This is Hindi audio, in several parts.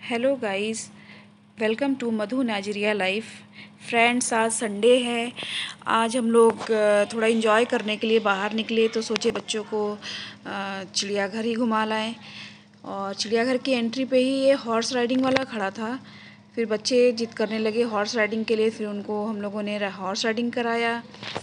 Hello guys, welcome to Madhu Nigeria life. Friends, आज संडे है। आज हम लोग थोड़ा इन्जॉय करने के लिए बाहर निकले तो सोचे बच्चों को चिड़ियाघर ही घुमा लाएं। और चिड़ियाघर की एंट्री पे ही ये हॉर्स राइडिंग वाला खड़ा था। फिर बच्चे जिद करने लगे हॉर्स राइडिंग के लिए, फिर उनको हम लोगों ने हॉर्स राइडिंग कराया।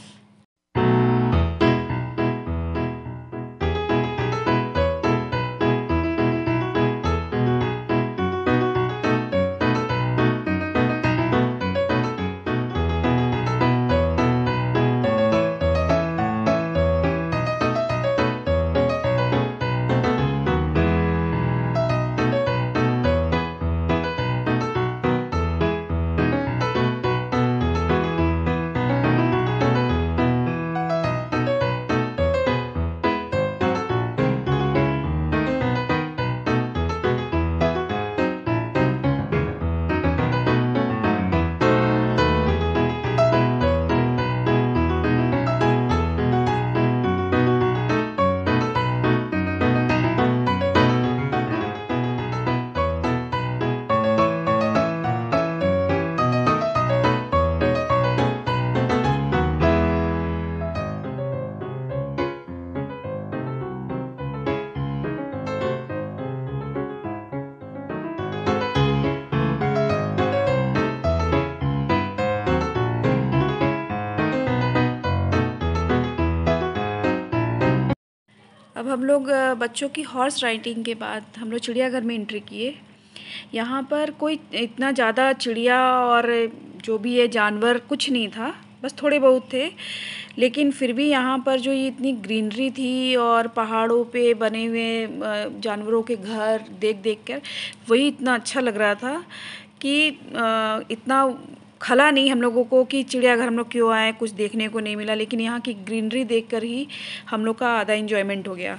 अब हम लोग बच्चों की हॉर्स राइडिंग के बाद हम लोग चिड़ियाघर में एंट्री किए। यहाँ पर कोई इतना ज़्यादा चिड़िया और जो भी है जानवर कुछ नहीं था, बस थोड़े बहुत थे। लेकिन फिर भी यहाँ पर जो ये इतनी ग्रीनरी थी और पहाड़ों पे बने हुए जानवरों के घर देख देख कर वही इतना अच्छा लग रहा था कि इतना खला नहीं हम लोगों को कि चिड़ियाघर हम लोग क्यों आए, कुछ देखने को नहीं मिला। लेकिन यहाँ की ग्रीनरी देखकर ही हम लोग का आधा एंजॉयमेंट हो गया।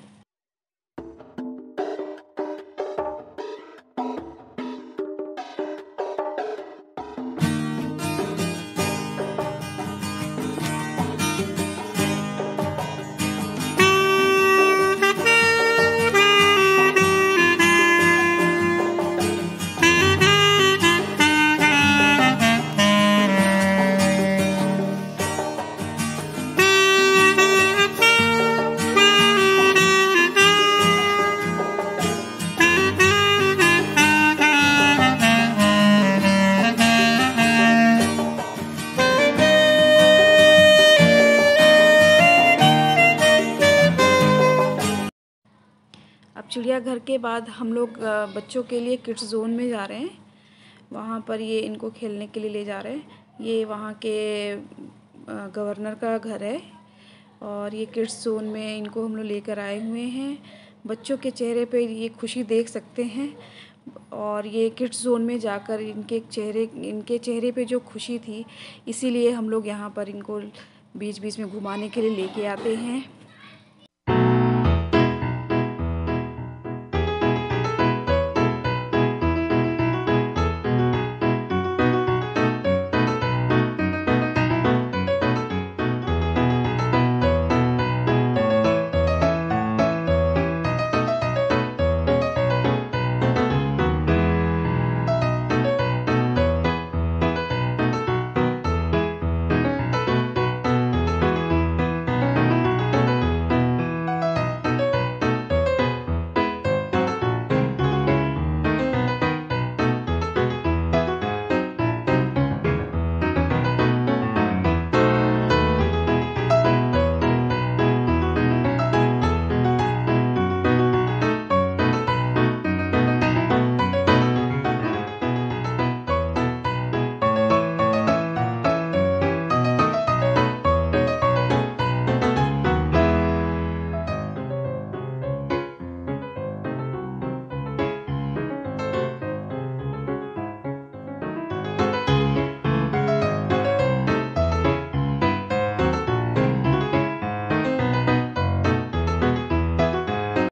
अब चिड़ियाघर के बाद हम लोग बच्चों के लिए किड्स जोन में जा रहे हैं। वहाँ पर ये इनको खेलने के लिए ले जा रहे हैं। ये वहाँ के गवर्नर का घर है और ये किड्स जोन में इनको हम लोग लेकर आए हुए हैं। बच्चों के चेहरे पे ये खुशी देख सकते हैं और ये किड्स जोन में जाकर इनके चेहरे पे जो खुशी थी, इसीलिए हम लोग यहाँ पर इनको बीच बीच में घुमाने के लिए लेके आते हैं।